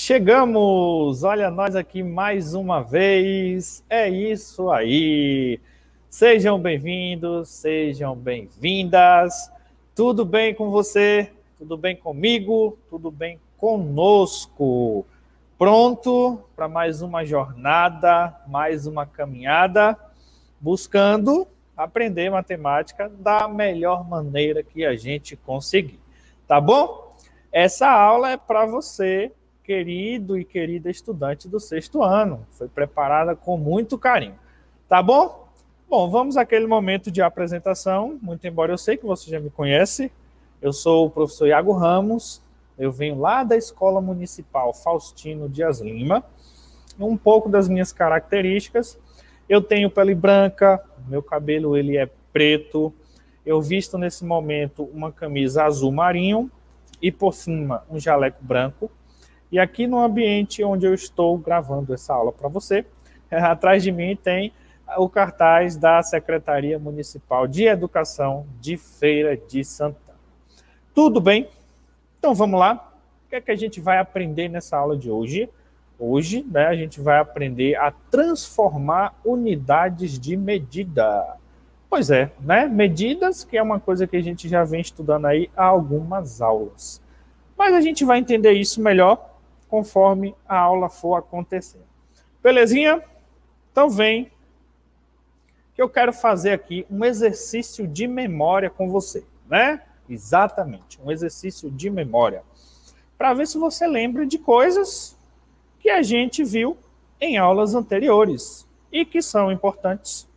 Chegamos! Olha nós aqui mais uma vez. É isso aí. Sejam bem-vindos, sejam bem-vindas. Tudo bem com você? Tudo bem comigo? Tudo bem conosco? Pronto para mais uma jornada, mais uma caminhada, buscando aprender matemática da melhor maneira que a gente conseguir. Tá bom? Essa aula é para você, querido e querida estudante do 6º ano. Foi preparada com muito carinho. Tá bom? Bom, vamos àquele momento de apresentação. Muito embora eu sei que você já me conhece. Eu sou o professor Iago Ramos. Eu venho lá da Escola Municipal Faustino Dias Lima. Um pouco das minhas características. Eu tenho pele branca, meu cabelo ele é preto. Eu visto nesse momento uma camisa azul marinho e por cima um jaleco branco. E aqui no ambiente onde eu estou gravando essa aula para você, atrás de mim tem o cartaz da Secretaria Municipal de Educação de Feira de Santana. Tudo bem? Então vamos lá. O que é que a gente vai aprender nessa aula de hoje? Hoje, a gente vai aprender a transformar unidades de medida. Pois é, medidas, que é uma coisa que a gente já vem estudando aí há algumas aulas. Mas a gente vai entender isso melhor conforme a aula for acontecendo. Belezinha? Então vem, que eu quero fazer aqui um exercício de memória com você, Exatamente, um exercício de memória. Para ver se você lembra de coisas que a gente viu em aulas anteriores e que são importantes,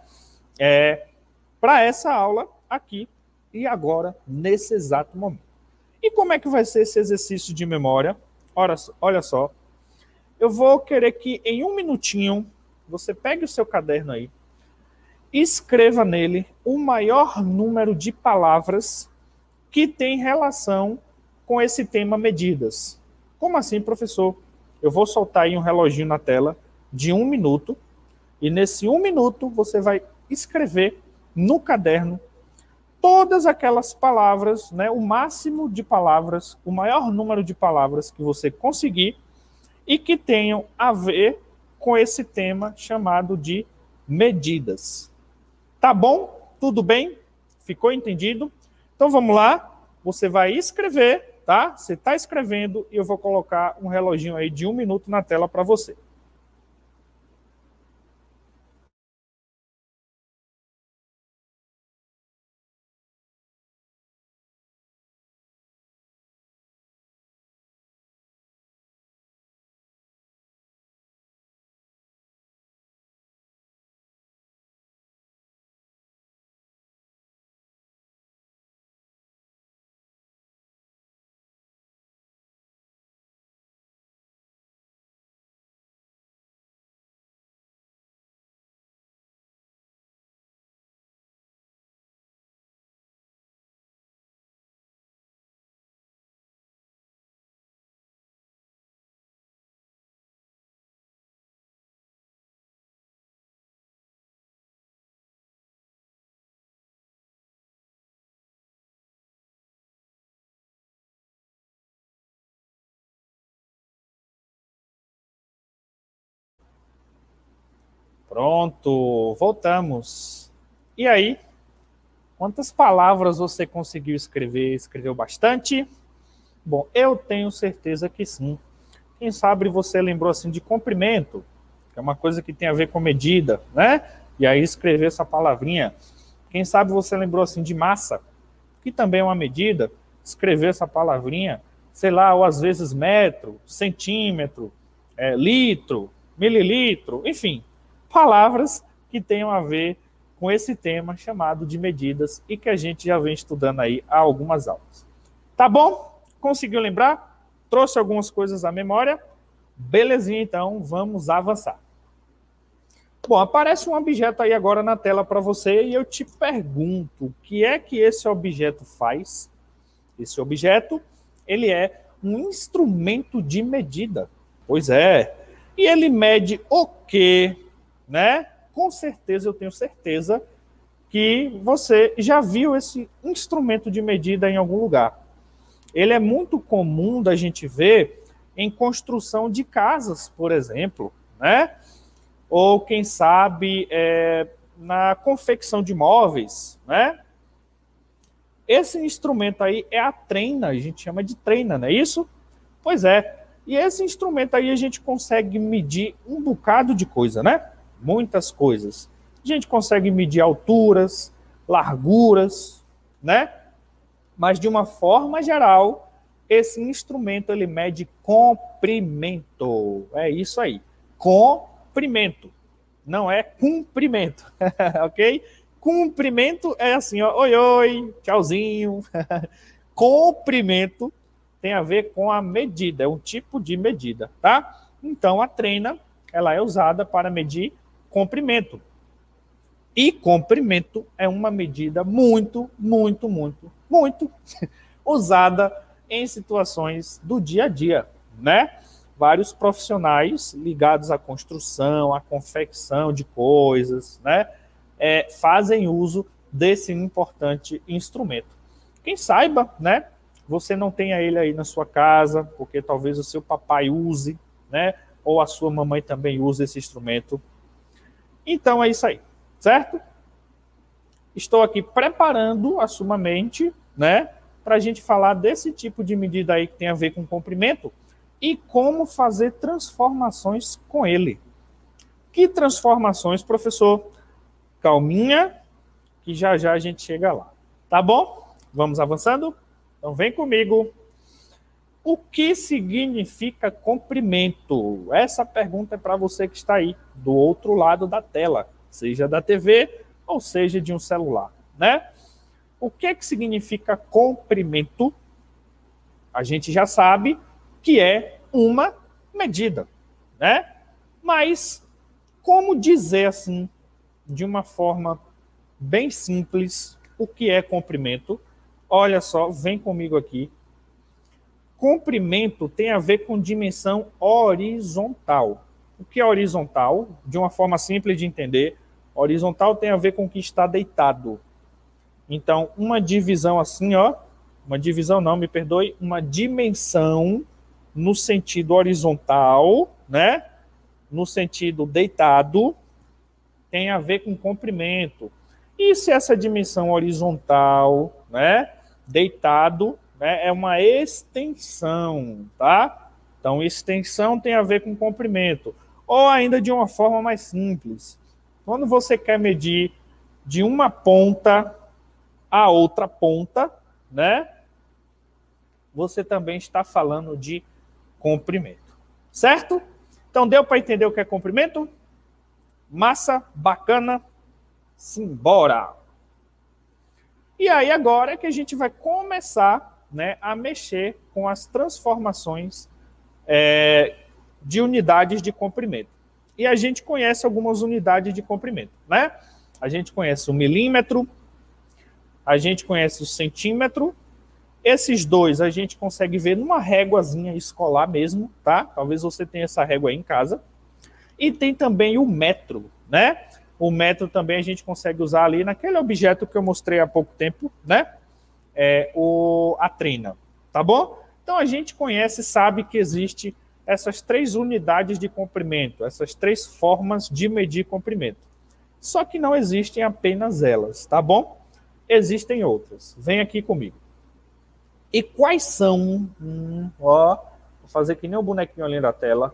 para essa aula aqui e agora, nesse exato momento. E como é que vai ser esse exercício de memória? Olha só, eu vou querer que em um minutinho você pegue o seu caderno aí e escreva nele o maior número de palavras que tem relação com esse tema medidas. Como assim, professor? Eu vou soltar aí um reloginho na tela de 1 minuto e nesse 1 minuto você vai escrever no caderno todas aquelas palavras, o máximo de palavras, o maior número de palavras que você conseguir e que tenham a ver com esse tema chamado de medidas. Tá bom? Tudo bem? Ficou entendido? Então vamos lá, você vai escrever, tá? Você está escrevendo e eu vou colocar um reloginho aí de 1 minuto na tela para você. Pronto, voltamos. E aí, quantas palavras você conseguiu escrever? Escreveu bastante? Bom, eu tenho certeza que sim. Quem sabe você lembrou assim de comprimento, que é uma coisa que tem a ver com medida, E aí escrever essa palavrinha. Quem sabe você lembrou assim de massa, que também é uma medida, escrever essa palavrinha, sei lá, ou às vezes metro, centímetro, litro, mililitro, enfim, palavras que tenham a ver com esse tema chamado de medidas e que a gente já vem estudando aí há algumas aulas. Tá bom? Conseguiu lembrar? Trouxe algumas coisas à memória? Belezinha, então, vamos avançar. Bom, aparece um objeto aí agora na tela para você e eu te pergunto, o que é que esse objeto faz? Esse objeto, ele é um instrumento de medida. Pois é. E ele mede o quê? Com certeza, eu tenho certeza que você já viu esse instrumento de medida em algum lugar. Ele é muito comum da gente ver em construção de casas, por exemplo, né? Ou, quem sabe, na confecção de móveis, né? Esse instrumento aí é a trena, a gente chama de trena, não é isso? Pois é. E esse instrumento aí a gente consegue medir um bocado de coisa, né? Muitas coisas. A gente consegue medir alturas, larguras, né? Mas de uma forma geral, esse instrumento ele mede comprimento. É isso aí. Comprimento. Não é cumprimento, ok? Cumprimento é assim, ó, oi, oi, tchauzinho. Comprimento tem a ver com a medida, é um tipo de medida, tá? Então, a trena, ela é usada para medir comprimento. E comprimento é uma medida muito usada em situações do dia a dia, né? Vários profissionais ligados à construção, à confecção de coisas, né? Fazem uso desse importante instrumento. Quem saiba, né? Você não tenha ele aí na sua casa, porque talvez o seu papai use, né? Ou a sua mamãe também use esse instrumento. Então é isso aí, certo? Estou aqui preparando a sua mente, né? Para a gente falar desse tipo de medida aí que tem a ver com comprimento e como fazer transformações com ele. Que transformações, professor? Calminha, que já já a gente chega lá. Tá bom? Vamos avançando? Então vem comigo. O que significa comprimento? Essa pergunta é para você que está aí do outro lado da tela, seja da TV ou seja de um celular, né? O que significa comprimento? A gente já sabe que é uma medida, né? Mas como dizer assim, de uma forma bem simples, o que é comprimento? Olha só, vem comigo aqui. Comprimento tem a ver com dimensão horizontal. O que é horizontal? De uma forma simples de entender, horizontal tem a ver com o que está deitado. Então, uma divisão assim, ó, uma divisão não, me perdoe, uma dimensão no sentido horizontal, né? No sentido deitado, tem a ver com comprimento. E se essa dimensão horizontal, né, deitado, né, é uma extensão, tá? Então, extensão tem a ver com comprimento. Ou ainda de uma forma mais simples. Quando você quer medir de uma ponta a outra ponta, né, você também está falando de comprimento. Certo? Então, deu para entender o que é comprimento? Massa, bacana, simbora! E aí agora é que a gente vai começar, né, a mexer com as transformações de unidades de comprimento. E a gente conhece algumas unidades de comprimento, né? A gente conhece o milímetro, a gente conhece o centímetro. Esses dois a gente consegue ver numa réguazinha escolar mesmo, tá? Talvez você tenha essa régua aí em casa. E tem também o metro, né? O metro também a gente consegue usar ali naquele objeto que eu mostrei há pouco tempo, né? A trena, tá bom? Então a gente conhece, sabe que existe essas três unidades de comprimento, essas três formas de medir comprimento. Só que não existem apenas elas, tá bom? Existem outras. Vem aqui comigo. E quais são? Vou fazer que nem o bonequinho ali na tela.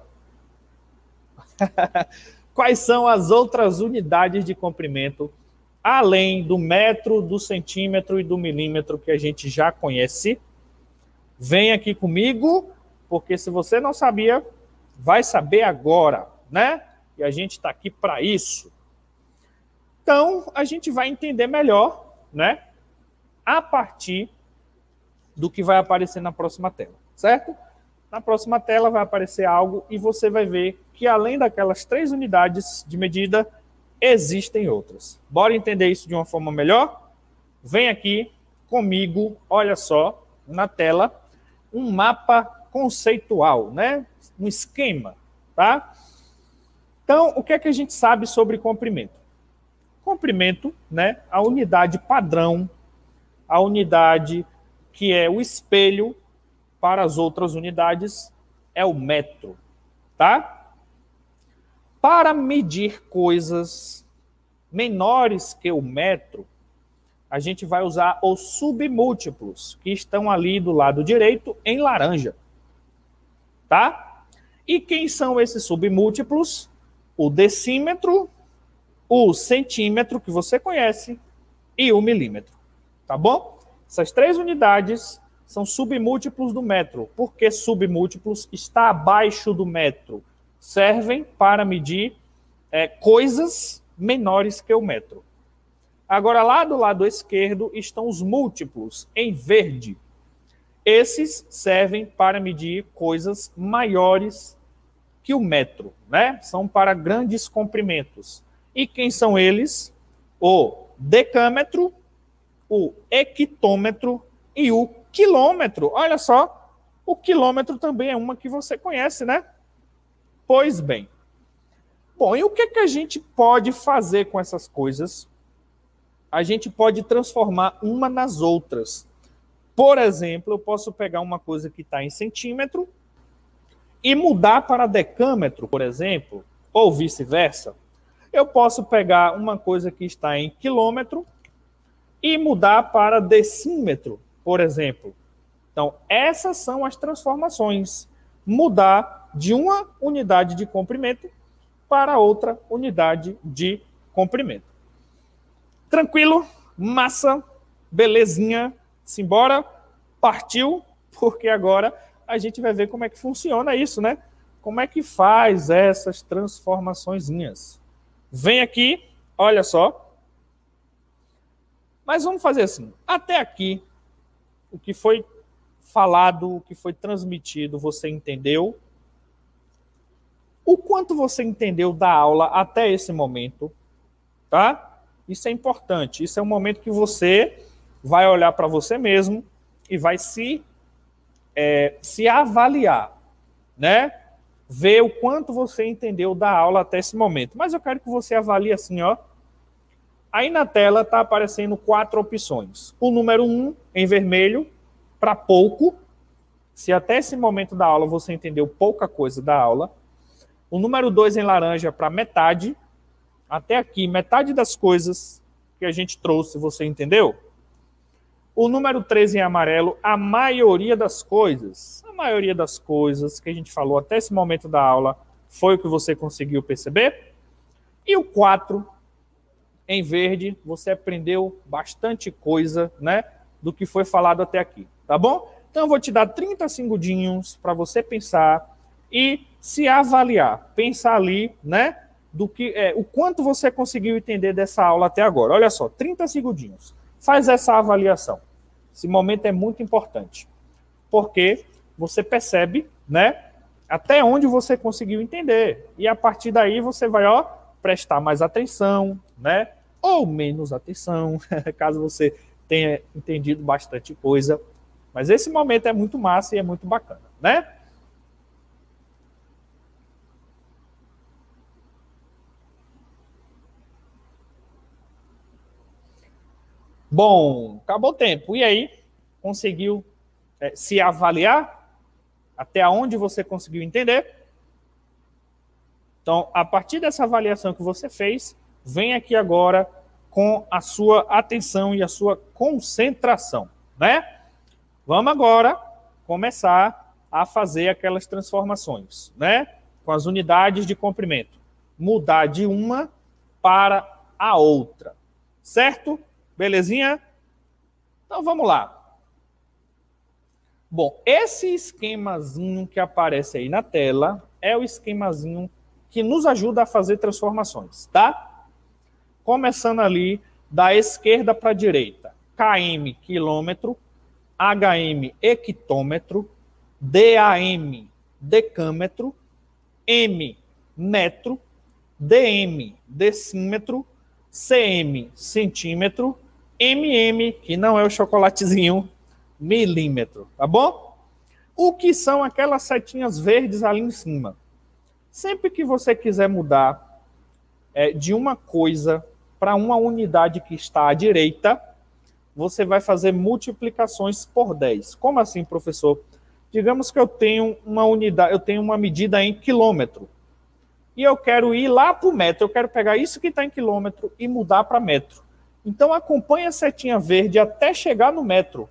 Quais são as outras unidades de comprimento, além do metro, do centímetro e do milímetro que a gente já conhece? Vem aqui comigo, porque se você não sabia, vai saber agora, né? E a gente está aqui para isso. Então, a gente vai entender melhor, né? A partir do que vai aparecer na próxima tela, certo? Na próxima tela vai aparecer algo e você vai ver que além daquelas três unidades de medida, existem outras. Bora entender isso de uma forma melhor? Vem aqui comigo, olha só, na tela, um mapa conceitual, né? Um esquema, tá? Então, o que é que a gente sabe sobre comprimento? Comprimento, né? A unidade padrão, a unidade que é o espelho para as outras unidades, é o metro, tá? Para medir coisas menores que o metro, a gente vai usar os submúltiplos, que estão ali do lado direito em laranja, tá? E quem são esses submúltiplos? O decímetro, o centímetro, que você conhece, e o milímetro, tá bom? Essas três unidades são submúltiplos do metro. Por que submúltiplos? Está abaixo do metro. Servem para medir coisas menores que o metro. Agora, lá do lado esquerdo estão os múltiplos, em verde. Esses servem para medir coisas maiores que o metro, né? São para grandes comprimentos. E quem são eles? O decâmetro, o hectômetro e o quilômetro. Olha só, o quilômetro também é uma que você conhece, né? Pois bem. Bom, e o que a gente pode fazer com essas coisas? A gente pode transformar uma nas outras. Por exemplo, eu posso pegar uma coisa que está em centímetro e mudar para decâmetro, por exemplo, ou vice-versa. Eu posso pegar uma coisa que está em quilômetro e mudar para decímetro, por exemplo. Então, essas são as transformações. Mudar de uma unidade de comprimento para outra unidade de comprimento. Tranquilo? Massa? Belezinha? Simbora? Partiu? Porque agora a gente vai ver como é que funciona isso, né? Como é que faz essas transformaçõezinhas. Vem aqui, olha só. Mas vamos fazer assim. Até aqui, o que foi falado, o que foi transmitido, você entendeu? O quanto você entendeu da aula até esse momento, tá? Isso é importante. Isso é um momento que você vai olhar para você mesmo e vai se avaliar, né? Ver o quanto você entendeu da aula até esse momento. Mas eu quero que você avalie assim, ó. Aí na tela está aparecendo 4 opções. O número 1, em vermelho, para pouco. Se até esse momento da aula você entendeu pouca coisa da aula. O número 2, em laranja, para metade. Até aqui, metade das coisas que a gente trouxe, você entendeu? O número 3, em amarelo, a maioria das coisas. A maioria das coisas que a gente falou até esse momento da aula foi o que você conseguiu perceber. E o 4, em verde, você aprendeu bastante coisa, né, do que foi falado até aqui, tá bom? Então eu vou te dar 30 segundinhos para você pensar e se avaliar. Pensar ali, né, do que o quanto você conseguiu entender dessa aula até agora. Olha só, 30 segundinhos. Faz essa avaliação. Esse momento é muito importante, porque você percebe, né, até onde você conseguiu entender. E a partir daí você vai, ó, prestar mais atenção, né, ou menos atenção, caso você tenha entendido bastante coisa. Mas esse momento é muito massa e é muito bacana, né? Bom, acabou o tempo. E aí? Conseguiu se avaliar? Até onde você conseguiu entender? Então, a partir dessa avaliação que você fez, vem aqui agora com a sua atenção e a sua concentração, né? Vamos agora começar a fazer aquelas transformações, né? Com as unidades de comprimento. Mudar de uma para a outra, certo? Belezinha? Então vamos lá. Bom, esse esquemazinho que aparece aí na tela é o esquemazinho que nos ajuda a fazer transformações, tá? Começando ali da esquerda para a direita. km, quilômetro, hm, hectômetro, dam, decâmetro, m, metro, dm, decímetro, cm, centímetro, que não é o chocolatezinho, milímetro, tá bom? O que são aquelas setinhas verdes ali em cima? Sempre que você quiser mudar de uma coisa para uma unidade que está à direita, você vai fazer multiplicações por 10. Como assim, professor? Digamos que eu tenho uma unidade, eu tenho uma medida em quilômetro. E eu quero ir lá para o metro. Eu quero pegar isso que está em quilômetro e mudar para metro. Então, acompanhe a setinha verde até chegar no metro.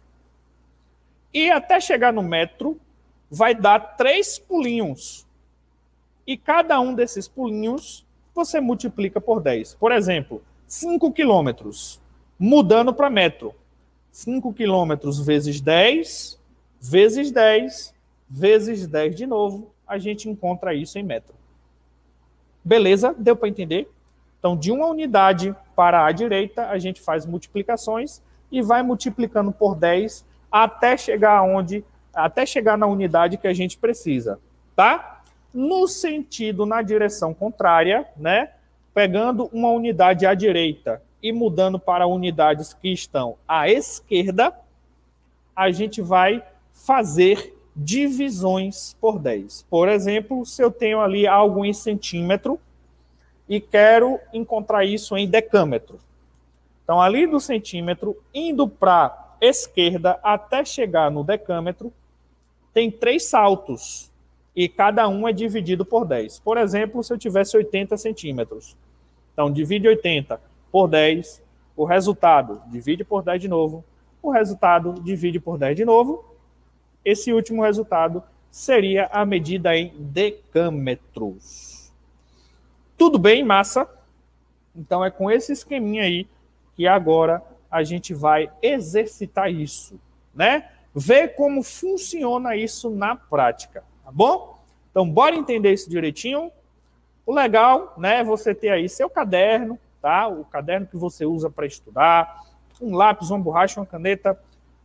E até chegar no metro, vai dar 3 pulinhos. E cada um desses pulinhos, você multiplica por 10. Por exemplo, 5 quilômetros, mudando para metro. 5 quilômetros vezes 10, vezes 10, vezes 10 de novo, a gente encontra isso em metro. Beleza? Deu para entender? Então, de uma unidade para a direita, a gente faz multiplicações e vai multiplicando por 10 até chegar aonde? Até chegar na unidade que a gente precisa, tá? No sentido, na direção contrária, né? Pegando uma unidade à direita e mudando para unidades que estão à esquerda, a gente vai fazer divisões por 10. Por exemplo, se eu tenho ali algo em centímetro e quero encontrar isso em decâmetro. Então, ali do centímetro, indo para a esquerda até chegar no decâmetro, tem 3 saltos e cada um é dividido por 10. Por exemplo, se eu tivesse 80 centímetros. Então, divide 80 por 10, o resultado divide por 10 de novo, o resultado divide por 10 de novo. Esse último resultado seria a medida em decâmetros. Tudo bem, massa? Então, é com esse esqueminha aí que agora a gente vai exercitar isso, né? Ver como funciona isso na prática, tá bom? Então, bora entender isso direitinho. O legal, né, é você ter aí seu caderno, tá? O caderno que você usa para estudar, um lápis, uma borracha, uma caneta,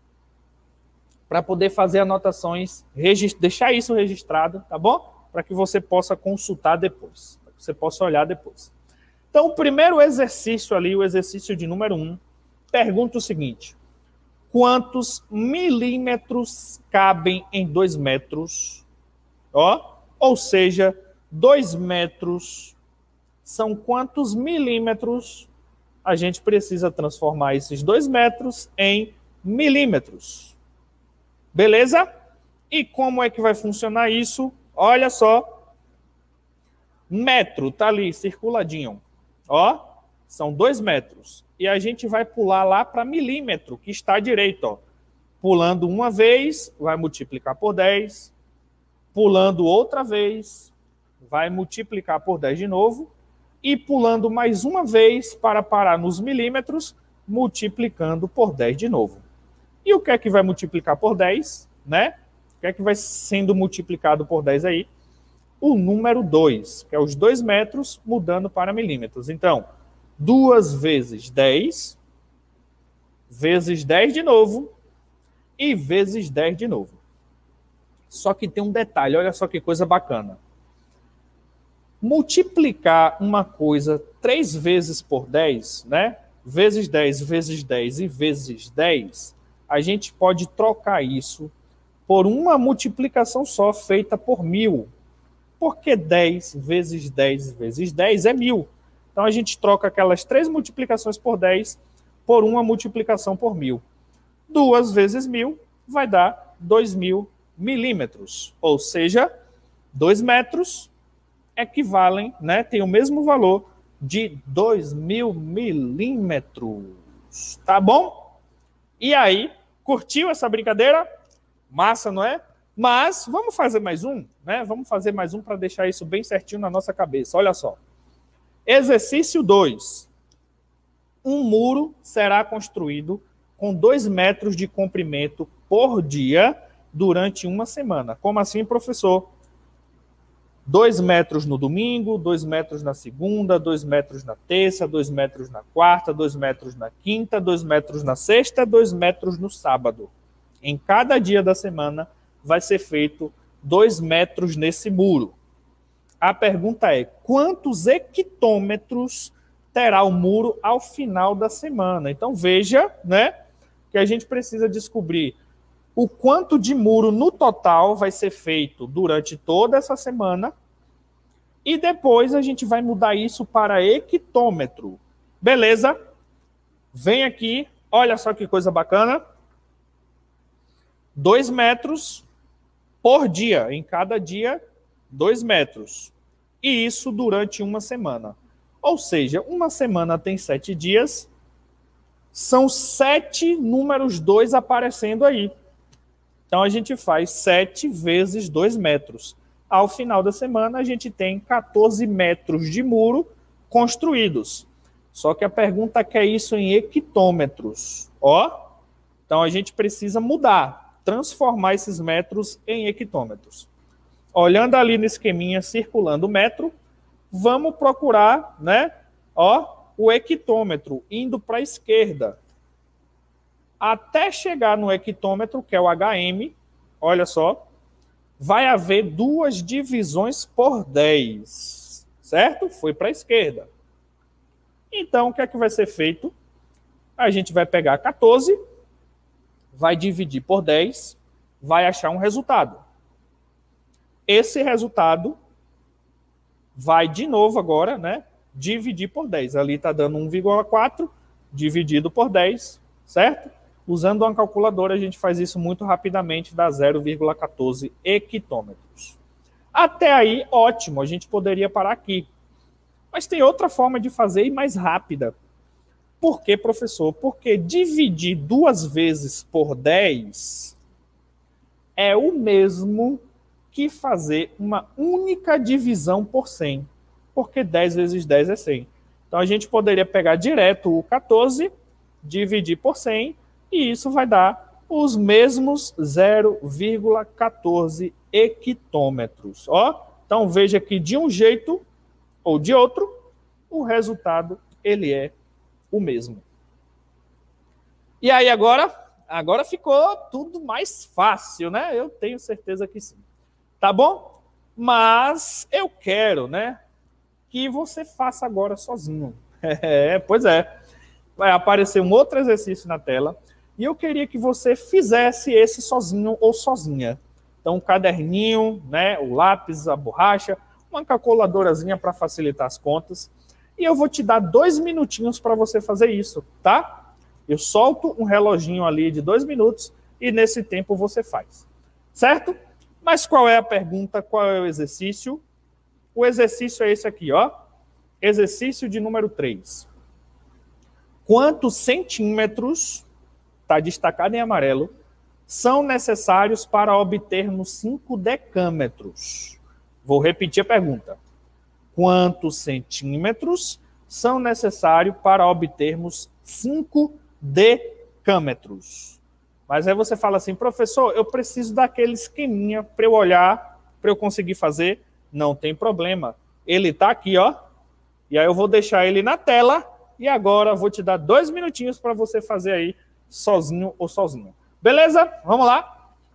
para poder fazer anotações, deixar isso registrado, tá bom? Para que você possa consultar depois, para que você possa olhar depois. Então, o primeiro exercício ali, o exercício de número 1, pergunta o seguinte: quantos milímetros cabem em 2 metros? Ou seja, 2 metros são quantos milímetros? A gente precisa transformar esses 2 metros em milímetros. Beleza? E como é que vai funcionar isso? Olha só. Metro, tá ali, circuladinho. São 2 metros. E a gente vai pular lá para milímetro, que está à direita. Pulando uma vez, vai multiplicar por 10. Pulando outra vez, vai multiplicar por 10 de novo. E pulando mais uma vez para parar nos milímetros, multiplicando por 10 de novo. E o que é que vai multiplicar por 10? Né? O que é que vai sendo multiplicado por 10 aí? O número 2, que é os 2 metros mudando para milímetros. Então, 2 vezes 10, vezes 10 de novo, e vezes 10 de novo. Só que tem um detalhe, olha só que coisa bacana. Multiplicar uma coisa 3 vezes por 10, né? Vezes 10, vezes 10 e vezes 10, a gente pode trocar isso por uma multiplicação só feita por 1000. Porque 10 vezes 10 vezes 10 é 1000. Então, a gente troca aquelas 3 multiplicações por 10 por uma multiplicação por 1000. 2 vezes 1000 vai dar 2000 milímetros. Ou seja, 2 metros equivalem, né, tem o mesmo valor de 2000 milímetros. Tá bom? E aí, curtiu essa brincadeira? Massa, não é? Mas vamos fazer mais um, né? Vamos fazer mais um para deixar isso bem certinho na nossa cabeça. Olha só. Exercício 2. Um muro será construído com 2 metros de comprimento por dia durante uma semana. Como assim, professor? 2 metros no domingo, 2 metros na segunda, 2 metros na terça, 2 metros na quarta, 2 metros na quinta, 2 metros na sexta, 2 metros no sábado. Em cada dia da semana vai ser feito 2 metros nesse muro. A pergunta é: quantos hectômetros terá o muro ao final da semana? Então veja, né, que a gente precisa descobrir o quanto de muro no total vai ser feito durante toda essa semana e depois a gente vai mudar isso para hectômetro. Beleza? Vem aqui, olha só que coisa bacana. 2 metros por dia, em cada dia, 2 metros. E isso durante uma semana. Ou seja, uma semana tem 7 dias, são 7 números 2 aparecendo aí. Então a gente faz 7 vezes 2 metros. Ao final da semana, a gente tem 14 metros de muro construídos. Só que a pergunta quer isso em hectômetros. Ó, então a gente precisa mudar, transformar esses metros em hectômetros. Olhando ali no esqueminha circulando o metro, vamos procurar, né? Ó, o hectômetro indo para a esquerda. Até chegar no hectômetro, que é o HM, olha só, vai haver 2 divisões por 10, certo? Foi para a esquerda. Então, o que é que vai ser feito? A gente vai pegar 14, vai dividir por 10, vai achar um resultado. Esse resultado vai de novo agora, né? Dividir por 10. Ali está dando 1,4 dividido por 10, certo? Usando uma calculadora, a gente faz isso muito rapidamente, dá 0,14 hectômetros. Até aí, ótimo, a gente poderia parar aqui. Mas tem outra forma de fazer e mais rápida. Por que, professor? Porque dividir 2 vezes por 10 é o mesmo que fazer uma única divisão por 100. Porque 10 vezes 10 é 100. Então a gente poderia pegar direto o 14, dividir por 100, e isso vai dar os mesmos 0,14 hectômetros. Ó, então veja que de um jeito ou de outro, o resultado ele é o mesmo. E aí agora ficou tudo mais fácil, né? Eu tenho certeza que sim. Tá bom? Mas eu quero, né, que você faça agora sozinho. Pois é. Vai aparecer um outro exercício na tela e eu queria que você fizesse esse sozinho ou sozinha. Então, um caderninho, né, o lápis, a borracha, uma calculadorazinha para facilitar as contas. E eu vou te dar 2 minutinhos para você fazer isso, tá? Eu solto um reloginho ali de 2 minutos e nesse tempo você faz. Certo? Mas qual é a pergunta? Qual é o exercício? O exercício é esse aqui, ó. Exercício de número 3. Quantos centímetros, está destacado em amarelo, são necessários para obtermos 5 decâmetros? Vou repetir a pergunta. Quantos centímetros são necessários para obtermos 5 decâmetros? Mas aí você fala assim, professor, eu preciso daquele esqueminha para eu olhar, para eu conseguir fazer. Não tem problema. Ele está aqui, ó. E aí eu vou deixar ele na tela e agora vou te dar 2 minutinhos para você fazer aí sozinho ou sozinho. Beleza? Vamos lá?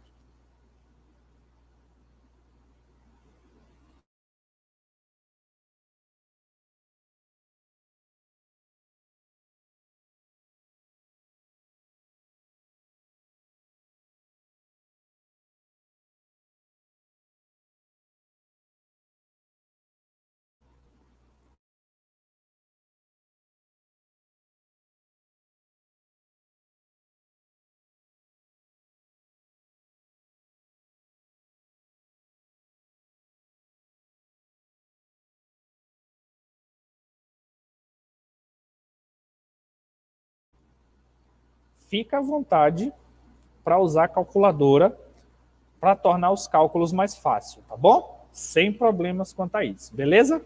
Fica à vontade para usar a calculadora para tornar os cálculos mais fáceis, tá bom? Sem problemas quanto a isso, beleza?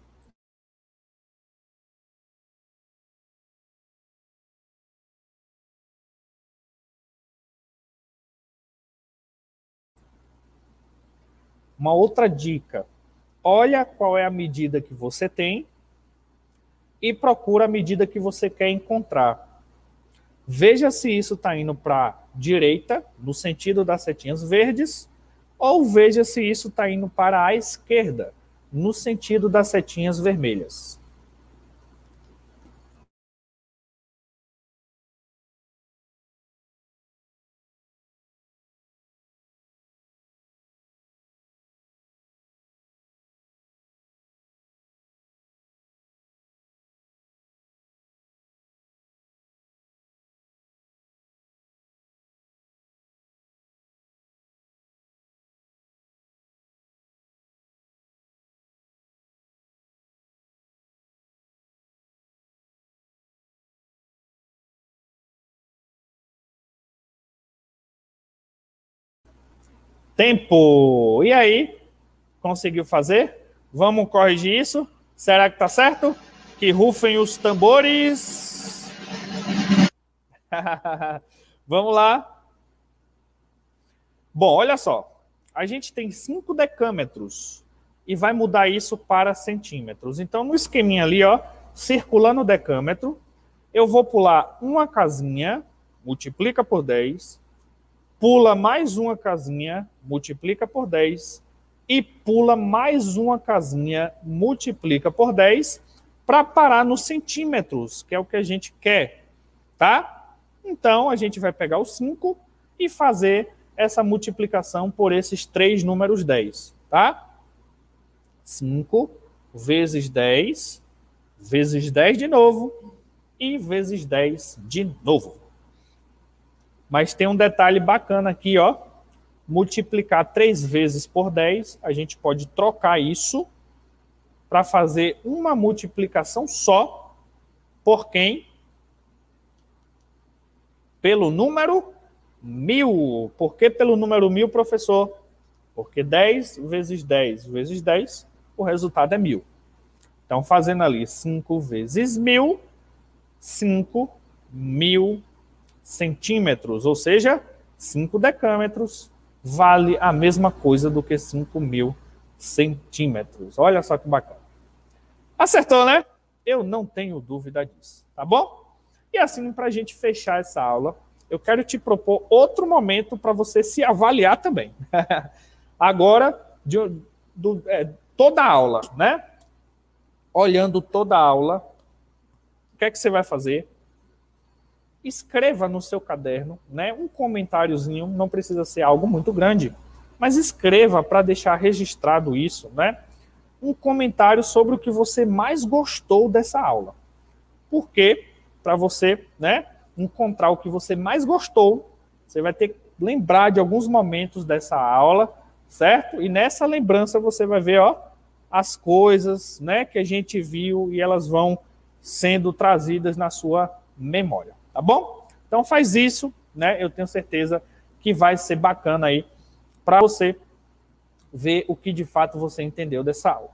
Uma outra dica, olha qual é a medida que você tem e procura a medida que você quer encontrar. Veja se isso está indo para a direita, no sentido das setinhas verdes, ou veja se isso está indo para a esquerda, no sentido das setinhas vermelhas. Tempo. E aí? Conseguiu fazer? Vamos corrigir isso? Será que tá certo? Que rufem os tambores. Vamos lá. Bom, olha só. A gente tem 5 decâmetros e vai mudar isso para centímetros. Então, no esqueminha ali, ó, circulando o decâmetro, eu vou pular uma casinha, multiplica por 10, pula mais uma casinha, multiplica por 10, e pula mais uma casinha, multiplica por 10, para parar nos centímetros, que é o que a gente quer, tá? Então, a gente vai pegar o 5 e fazer essa multiplicação por esses 3 números 10, tá? 5 vezes 10, vezes 10 de novo, e vezes 10 de novo. Mas tem um detalhe bacana aqui, ó. Multiplicar 3 vezes por 10, a gente pode trocar isso para fazer uma multiplicação só por quem? Pelo número 1000. Por que pelo número 1000, professor? Porque 10 vezes 10 vezes 10, o resultado é 1000. Então, fazendo ali 5 vezes 1000, 5.000 centímetros, ou seja, 5 decâmetros vale a mesma coisa do que 5.000 centímetros. Olha só que bacana. Acertou, né? Eu não tenho dúvida disso, tá bom? E assim, para a gente fechar essa aula, eu quero te propor outro momento para você se avaliar também. Agora, toda a aula, né? Olhando toda a aula, o que é que você vai fazer? Escreva no seu caderno, né, um comentáriozinho, não precisa ser algo muito grande, mas escreva para deixar registrado isso, né? Um comentário sobre o que você mais gostou dessa aula. Porque, para você, né, encontrar o que você mais gostou, você vai ter que lembrar de alguns momentos dessa aula, certo? E nessa lembrança você vai ver, ó, as coisas, né, que a gente viu e elas vão sendo trazidas na sua memória, tá bom? Então faz isso, né? Eu tenho certeza que vai ser bacana aí para você ver o que de fato você entendeu dessa aula.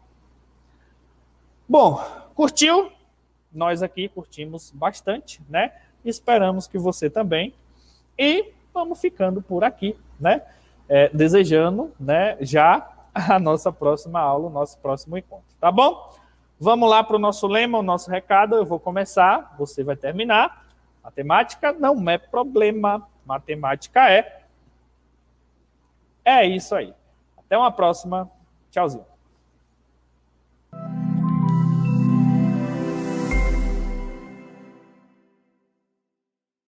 Bom, curtiu? Nós aqui curtimos bastante, né? Esperamos que você também. E vamos ficando por aqui, né? Desejando, né, já a nossa próxima aula, o nosso próximo encontro, tá bom? Vamos lá para o nosso lema, o nosso recado. Eu vou começar, você vai terminar. Matemática não é problema, matemática é. É isso aí. Até uma próxima. Tchauzinho.